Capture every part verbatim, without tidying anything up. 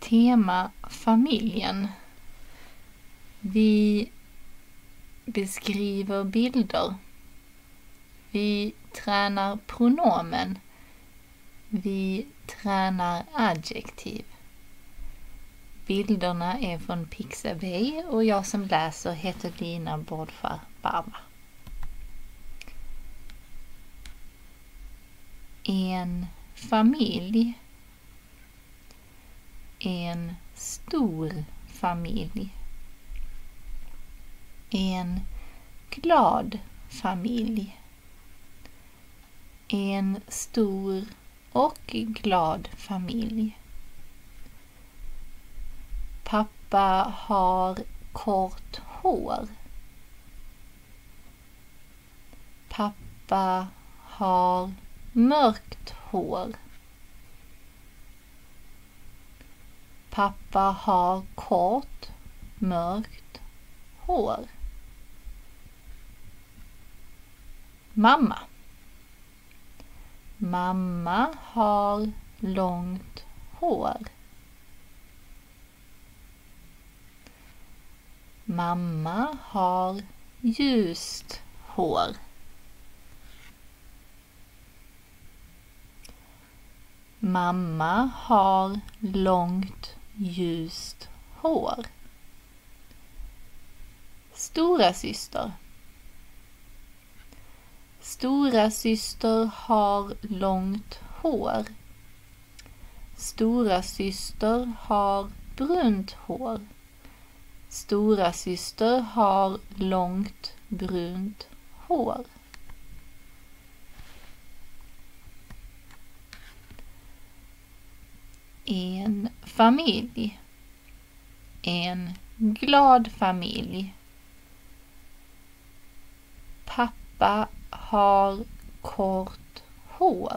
Tema familjen. Vi beskriver bilder. Vi tränar pronomen. Vi tränar adjektiv. Bilderna är från Pixabay och jag som läser heter Lina Bårdfar Barba. En familj. En stor familj. En glad familj. En stor och glad familj. Pappa har kort hår. Pappa har mörkt hår. Pappa har kort, mörkt hår. Mamma. Mamma har långt hår. Mamma har ljust hår. Mamma har långt ljust hår. Stora syster. Stora syster har långt hår. Stora syster har brunt hår. Stora syster har långt brunt hår. En familj. En glad familj. Pappa har kort hår.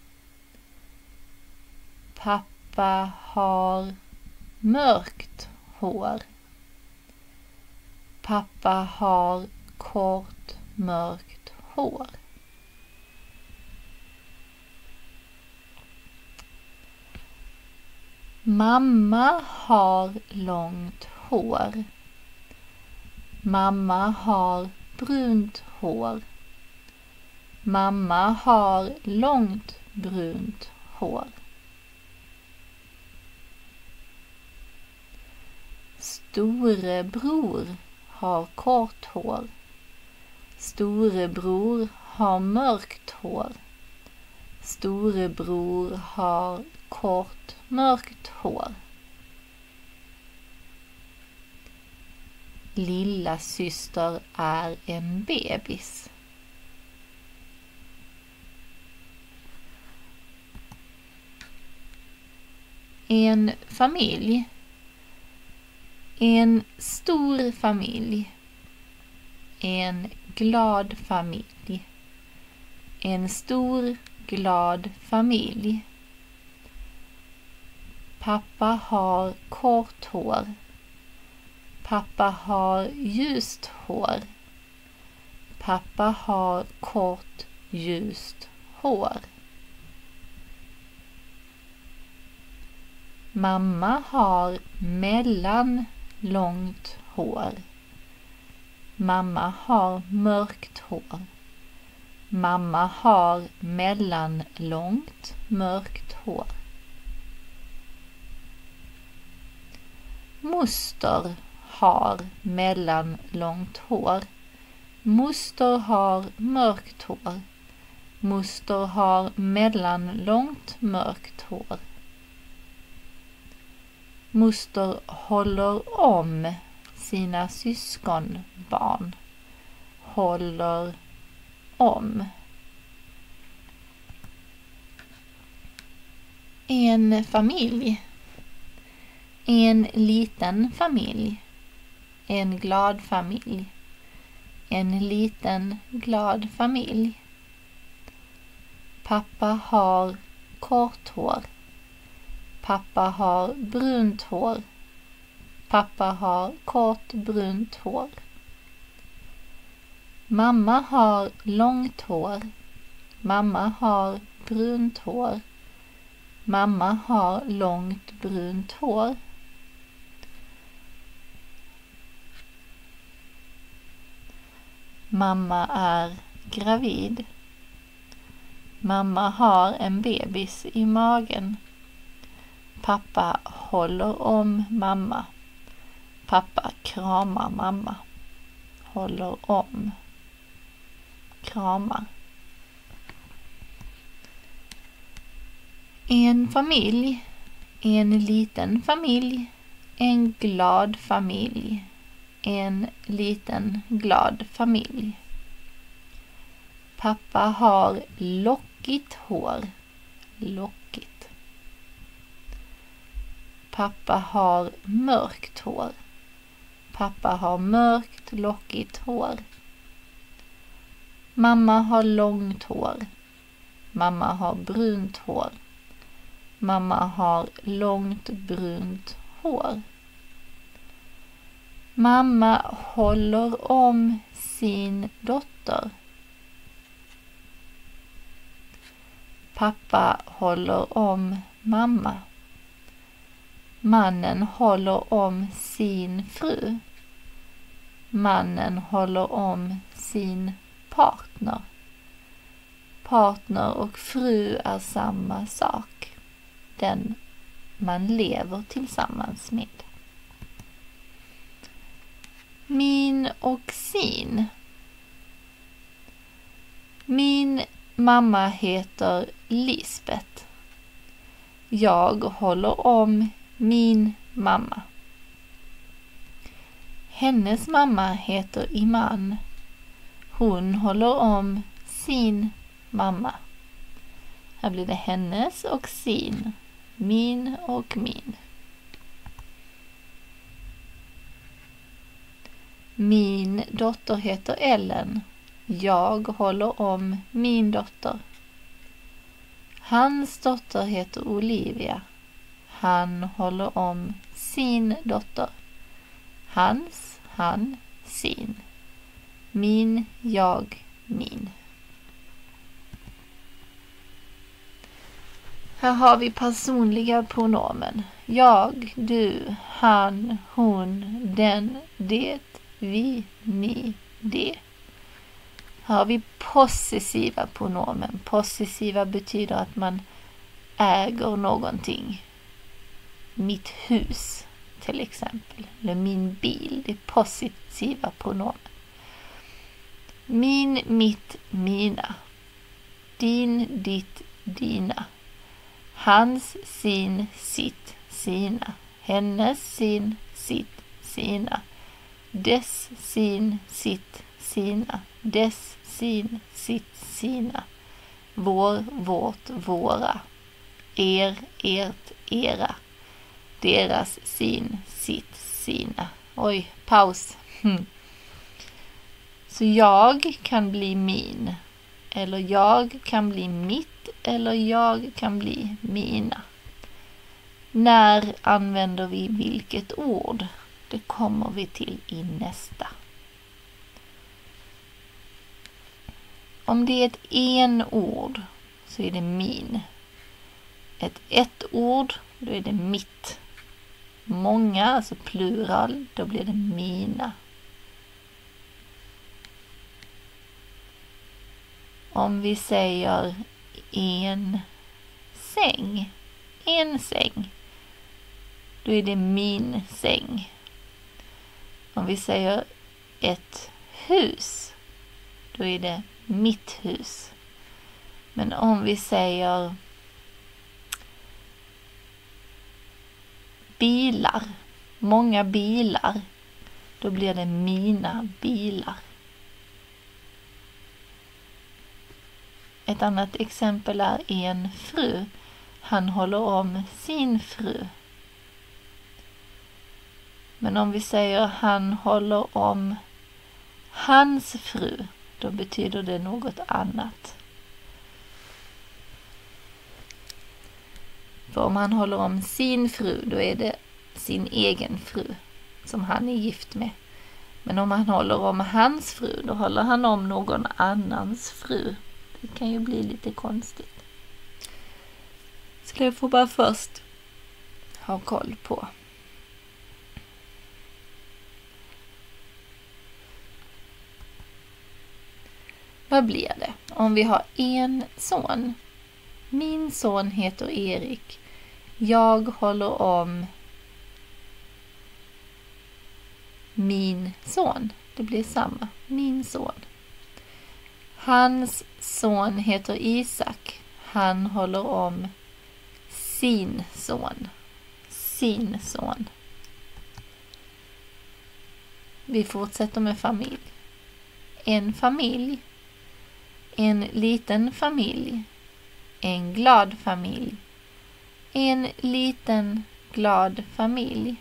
Pappa har mörkt hår. Pappa har kort mörkt hår. Mamma har långt hår. Mamma har brunt hår. Mamma har långt brunt hår. Storebror har kort hår. Storebror har mörkt hår. Storebror har kort mörkt hår. Lilla syster är en bebis. En familj. En stor familj. En glad familj. En stor glad familj. Pappa har kort hår. Pappa har ljust hår. Pappa har kort ljust hår. Mamma har mellan långt hår. Mamma har mörkt hår. Mamma har mellanlångt mörkt hår. Moster har mellanlångt hår. Moster har mörkt hår. Moster har mellanlångt mörkt hår. Moster håller om sina syskonbarn. Håller om. En familj. En liten familj. En glad familj. En liten glad familj. Pappa har kort hår. Pappa har brunt hår. Pappa har kort brunt hår. Mamma har långt hår. Mamma har brunt hår. Mamma har långt brunt hår. Mamma är gravid. Mamma har en bebis i magen. Pappa håller om mamma. Pappa kramar mamma. Håller om. Kramar. En familj. En liten familj. En glad familj. En liten glad familj. Pappa har lockigt hår. Lockigt. Pappa har mörkt hår. Pappa har mörkt lockigt hår. Mamma har långt hår. Mamma har brunt hår. Mamma har långt brunt hår. Mamma håller om sin dotter. Pappa håller om mamma. Mannen håller om sin fru. Mannen håller om sin partner. Partner och fru är samma sak. Den man lever tillsammans med. Min och sin. Min mamma heter Lisbeth. Jag håller om min mamma. Hennes mamma heter Iman. Hon håller om sin mamma. Här blir det hennes och sin. Min och min. Min dotter heter Ellen. Jag håller om min dotter. Hans dotter heter Olivia. Han håller om sin dotter. Hans, han, sin. Min, jag, min. Här har vi personliga pronomen. Jag, du, han, hon, den, det, vi, ni, det. Här har vi possessiva pronomen. Possessiva betyder att man äger någonting. Mitt hus till exempel. Eller min bil. Det är possessiva pronomen. Min, mitt, mina. Din, ditt, dina. Hans, sin, sitt, sina. Hennes, sin, sitt, sina. Dess, sin, sitt, sina. Dess, sin, sitt, sina. Vår, vårt, våra. Er, ert, era. Deras, sin, sitt, sina. Oj, paus. Hm. Så jag kan bli min. Eller jag kan bli mitt. Eller jag kan bli mina. När använder vi vilket ord? Det kommer vi till i nästa. Om det är ett en-ord så är det min. Ett ett-ord, då är det mitt. Många, alltså plural, då blir det mina. Om vi säger en säng, en säng, då är det min säng. Om vi säger ett hus, då är det mitt hus. Men om vi säger bilar, många bilar, då blir det mina bilar. Ett annat exempel är en fru. Han håller om sin fru. Men om vi säger han håller om hans fru, då betyder det något annat. För om han håller om sin fru, då är det sin egen fru som han är gift med. Men om han håller om hans fru, då håller han om någon annans fru. Det kan ju bli lite konstigt. Så det får man först ha koll på. Vad blir det om vi har en son? Min son heter Erik. Jag håller om min son. Det blir samma. Min son. Hans son heter Isak. Han håller om sin son. Sin son. Vi fortsätter med familj. En familj. En liten familj. En glad familj. En liten glad familj.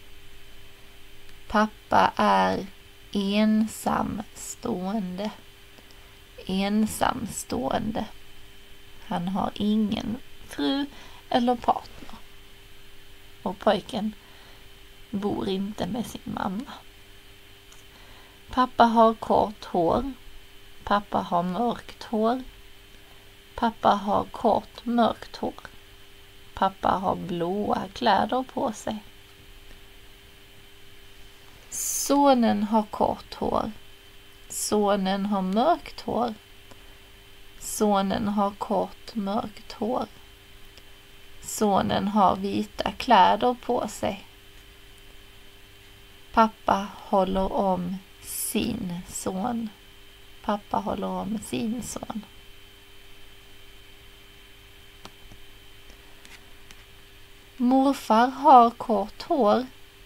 Pappa är ensamstående. Ensamstående. Han har ingen fru eller partner. Och pojken bor inte med sin mamma. Pappa har kort hår. Pappa har mörkt hår. Pappa har kort mörkt hår. Pappa har blåa kläder på sig. Sonen har kort hår. Sonen har mörkt hår. Sonen har kort mörkt hår. Sonen har vita kläder på sig. Pappa håller om sin son. Pappa håller om sin son. Morfar har kort hår.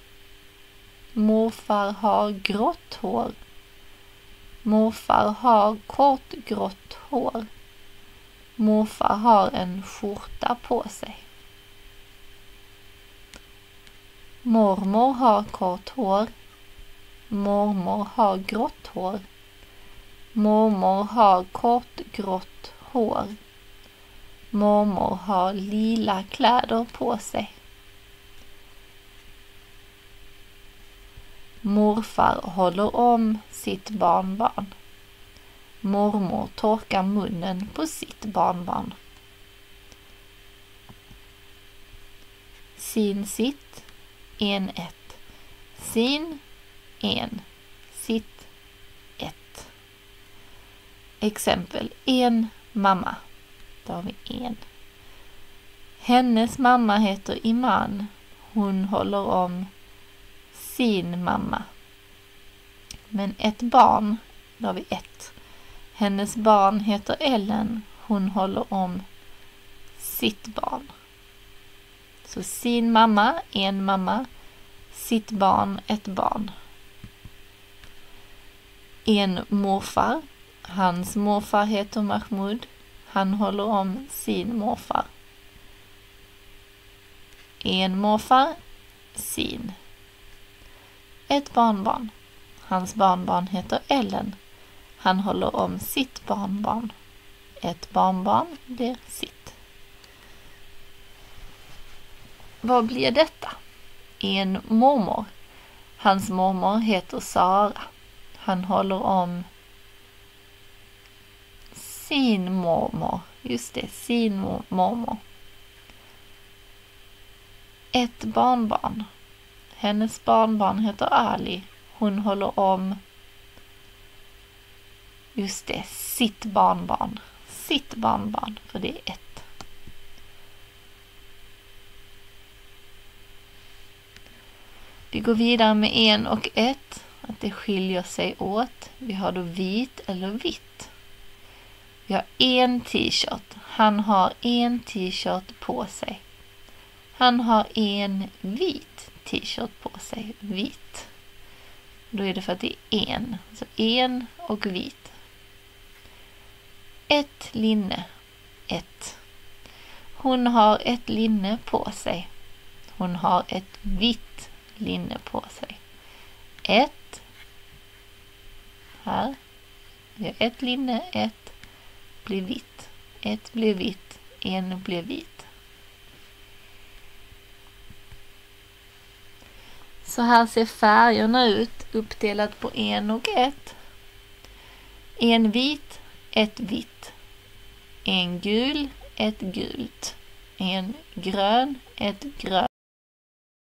Morfar har grått hår. Morfar har kort grått hår. Morfar har en skjorta på sig. Mormor har kort hår. Mormor har grått hår. Mormor har kort grått hår. Mormor har lila kläder på sig. Morfar håller om sitt barnbarn. Mormor torkar munnen på sitt barnbarn. Sin sitt, en ett. Sin, en. Sitt, ett. Exempel, en mamma. Då har vi en. Hennes mamma heter Iman. Hon håller om sin mamma. Men ett barn, då har vi ett. Hennes barn heter Ellen. Hon håller om sitt barn. Så sin mamma, en mamma. Sitt barn, ett barn. En morfar. Hans morfar heter Mahmoud. Han håller om sin morfar. En morfar, sin. Ett barnbarn. Hans barnbarn heter Ellen. Han håller om sitt barnbarn. Ett barnbarn blir sitt. Vad blir detta? En mormor. Hans mormor heter Sara. Han håller om sin mormor. Just det, sin mormor. Ett barnbarn. Hennes barnbarn heter Ali. Hon håller om, just det, sitt barnbarn. Sitt barnbarn, för det är ett. Vi går vidare med en och ett. Att det skiljer sig åt. Vi har då vit eller vitt. Vi har en t-shirt. Han har en t-shirt på sig. Han har en vit t-shirt på sig. Vit. Då är det för att det är en. Så en och vit. Ett linne. Ett. Hon har ett linne på sig. Hon har ett vitt linne på sig. Ett. Här. Vi har ett linne. Ett blir vitt. Ett blir vitt. En blir vit. Så här ser färgerna ut uppdelat på en och ett. En vit, ett vitt. En gul, ett gult. en grön, ett grönt.